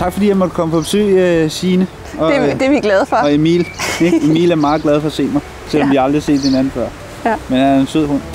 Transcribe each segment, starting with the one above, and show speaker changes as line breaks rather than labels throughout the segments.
Tak fordi jeg måtte komme på besøg, Signe.
Det er vi glade for.
Og Emil. Emil er meget glad for at se mig, selvom vi aldrig har set hinanden før.
Ja.
Men han er en sød hund.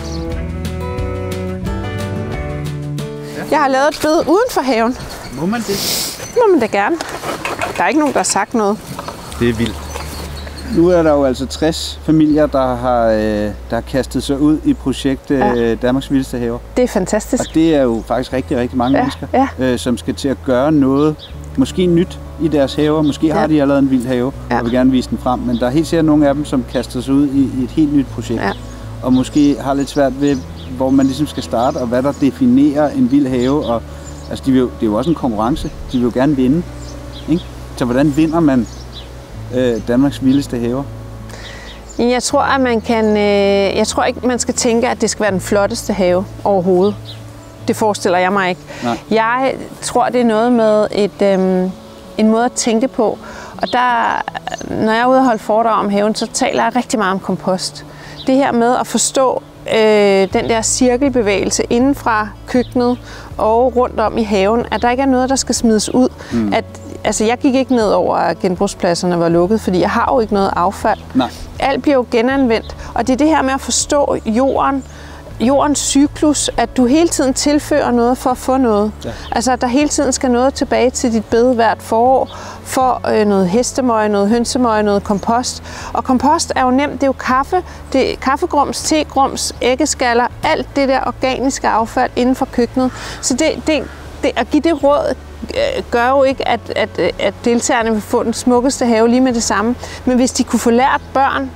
Jeg har lavet et bed uden for haven.
Må man det?
Må man da gerne. Der er ikke nogen, der har sagt noget.
Det er vildt. Nu er der jo altså 60 familier, der har kastet sig ud i projektet Danmarks Vildeste Haver.
Det er fantastisk.
Og det er jo faktisk rigtig, rigtig mange mennesker, som skal til at gøre noget, måske nyt i deres haver. Måske har de allerede en vild have, og vil gerne vise den frem. Men der er helt sikkert nogle af dem, som kaster sig ud i et helt nyt projekt. Ja. Og måske har lidt svært ved, hvor man ligesom skal starte, og hvad der definerer en vild have. Og, altså, det er jo også en konkurrence. De vil jo gerne vinde. Ikke? Så hvordan vinder man Danmarks Vildeste Haver?
Jeg tror, at jeg tror ikke, man skal tænke, at det skal være den flotteste have overhovedet. Det forestiller jeg mig ikke. Nej. Jeg tror, det er noget med en måde at tænke på. Og når jeg er ude og holde foredrag om haven, så taler jeg rigtig meget om kompost. Det her med at forstå den der cirkelbevægelse inden fra køkkenet og rundt om i haven, at der ikke er noget, der skal smides ud. Altså, jeg gik ikke ned over, at genbrugspladserne var lukket, fordi jeg har jo ikke noget affald. Nej. Alt bliver jo genanvendt, og det er det her med at forstå jordens cyklus, at du hele tiden tilfører noget for at få noget. Ja. Altså, at der hele tiden skal noget tilbage til dit bed hvert forår, for noget hestemøg, noget hønsemøg, noget kompost. Og kompost er jo nemt, det er jo kaffe, det er kaffegrums, tegrums, æggeskaller, alt det der organiske affald inden for køkkenet. Så det at give det råd gør jo ikke, at deltagerne vil få den smukkeste have lige med det samme. Men hvis de kunne få lært børn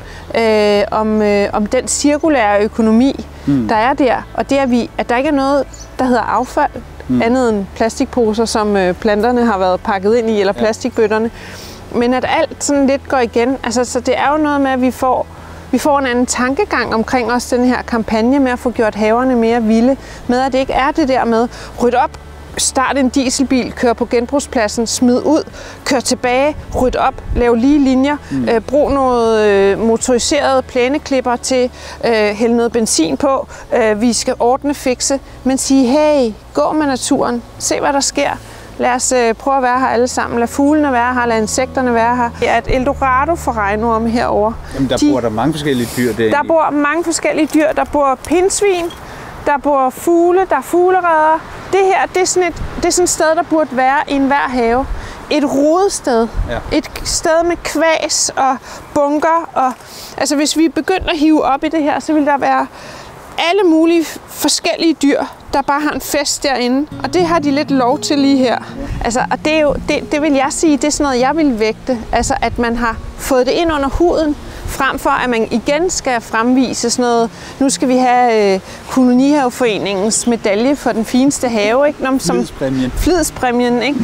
om den cirkulære økonomi, der er der, og det er at der ikke er noget, der hedder affald, andet end plastikposer, som planterne har været pakket ind i, eller plastikbøtterne, men at alt sådan lidt går igen. Altså, så det er jo noget med, at vi får en anden tankegang omkring også den her kampagne med at få gjort haverne mere vilde, med at det ikke er det der med rydde op, start en dieselbil, kør på genbrugspladsen, smid ud, kør tilbage, rydde op, lav lige linjer, brug noget motoriseret plæneklipper til, hælde noget benzin på, vi skal ordne, fikse, men sige, hey, gå med naturen, se hvad der sker. Lad os prøve at være her alle sammen. Lad fuglene være her, lad insekterne være her. Det er et Eldorado for regnorme herovre.
Jamen, bor der mange forskellige dyr derinde?
Der bor mange forskellige dyr. Der bor pindsvin, der bor fugle, der er fuglereder. Det her, det er sådan et sted, der burde være i enhver have. Et rodested. Ja. Et sted med kvæs og bunker. Og, altså, hvis vi begynder at hive op i det her, så vil der være alle mulige forskellige dyr, der bare har en fest derinde. Og det har de lidt lov til lige her. Altså, og det er jo, det vil jeg sige, det er sådan noget, jeg vil vægte. Altså, at man har fået det ind under huden, frem for at man igen skal fremvise sådan noget. Nu skal vi have Kolonihaveforeningens medalje for den fineste have, ikke? Flidspræmien, ikke?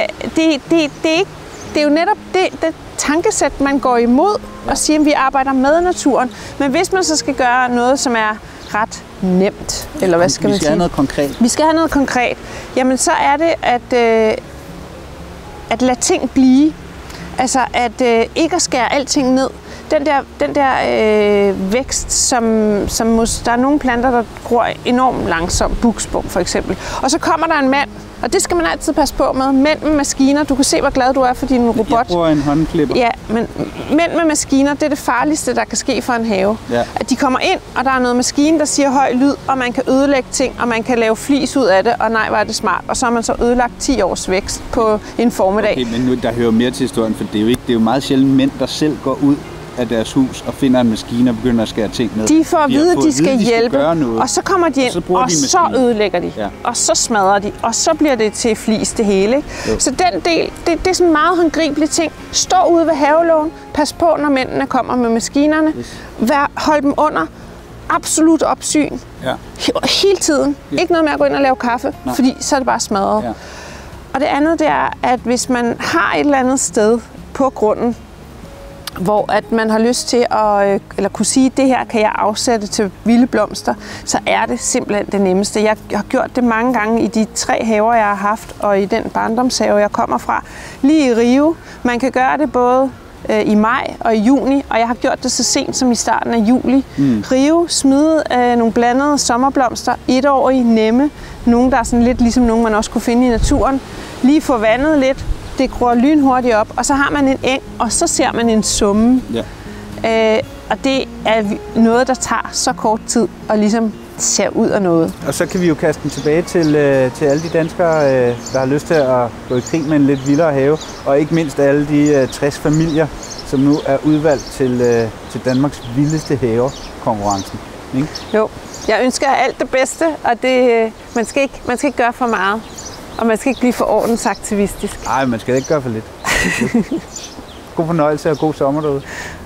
Det er jo netop det tankesæt, man går imod og siger, at vi arbejder med naturen. Men hvis man så skal gøre noget, som er ret nemt, eller hvad skal man sige?
Vi skal have noget konkret.
Vi skal have noget konkret. Jamen, så er det at lade ting blive. Altså, at ikke at skære alting ned. Den der vækst, som der er nogle planter, der gror enormt langsomt, buksbom for eksempel. Og så kommer der en mand, og det skal man altid passe på med. Mænd med maskiner, du kan se, hvor glad du er for din robot.
Jeg bruger en håndklipper.
Ja, men mænd med maskiner, det er det farligste, der kan ske for en have. Ja. At de kommer ind, og der er noget maskine, der siger høj lyd, og man kan ødelægge ting, og man kan lave flis ud af det, og nej, hvor er det smart. Og så har man så ødelagt 10 års vækst på en formiddag.
Okay, men nu, der hører mere til historien, for det er jo meget sjældent mænd, der selv går ud af deres hus og finder en maskine og begynder at skære ting ned.
De får at vide, at de skal hjælpe, og så kommer de ind, og så ødelægger de, og så smadrer de, og så bliver det til flis det hele. Ikke? Så den del, det er sådan en meget håndgribelig ting. Stå ude ved havelågen, pas på, når mændene kommer med maskinerne, hold dem under absolut opsyn, hele tiden. Ikke noget med at gå ind og lave kaffe, fordi så er det bare smadret. Ja. Og det andet, det er, at hvis man har et eller andet sted på grunden, hvor at man har lyst til at eller kunne sige, at det her kan jeg afsætte til vilde blomster, så er det simpelthen det nemmeste. Jeg har gjort det mange gange i de 3 haver, jeg har haft, og i den barndomshave, jeg kommer fra. Lige i Rio. Man kan gøre det både i maj og i juni, og jeg har gjort det så sent som i starten af juli. Rio, smide nogle blandede sommerblomster, 1-årige, nemme, nogle der er sådan lidt ligesom nogle, man også kunne finde i naturen. Lige få vandet lidt. det gror lynhurtigt op, og så har man en eng, og så ser man en summe. Ja. Og det er noget, der tager så kort tid, og ligesom ser ud af noget.
Og så kan vi jo kaste den tilbage til alle de danskere, der har lyst til at gå i krig med en lidt vildere have, og ikke mindst alle de 60 familier, som nu er udvalgt til Danmarks vildeste haver-konkurrencen. Ikke?
Jo, jeg ønsker alt det bedste, og man skal ikke gøre for meget, og man skal ikke blive for ordensaktivistisk.
Nej, man skal ikke gøre for lidt. God fornøjelse og god sommer derude.